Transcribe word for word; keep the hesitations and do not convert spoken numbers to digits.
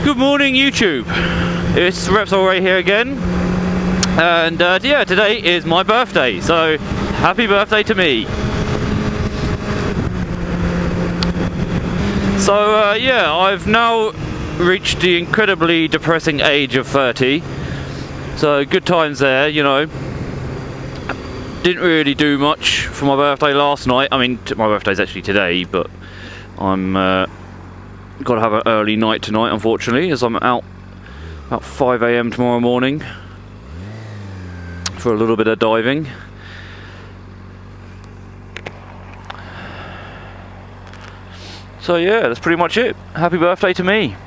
Good morning, YouTube. It's Repsol right here again, and uh, yeah, today is my birthday, so happy birthday to me. So uh, yeah, I've now reached the incredibly depressing age of thirty, so good times there, you know. Didn't really do much for my birthday last night. I mean, my birthday's actually today, but I'm uh, got to have an early night tonight, unfortunately, as I'm out about five A M tomorrow morning for a little bit of diving. So yeah, that's pretty much it. Happy birthday to me.